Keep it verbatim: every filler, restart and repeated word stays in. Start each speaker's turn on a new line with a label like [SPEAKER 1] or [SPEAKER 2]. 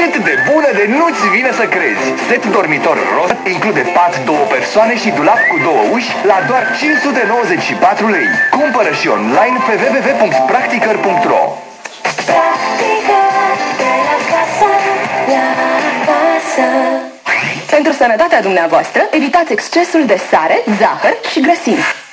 [SPEAKER 1] atât de bună de nu-ți vine să crezi. Set dormitor roz include pat două persoane și dulap cu două uși la doar cinci sute nouăzeci și patru lei. Cumpără și online pe w w w punct practicăr punct ro.
[SPEAKER 2] Pentru sănătatea dumneavoastră, evitați excesul de sare, zahăr și grăsimi.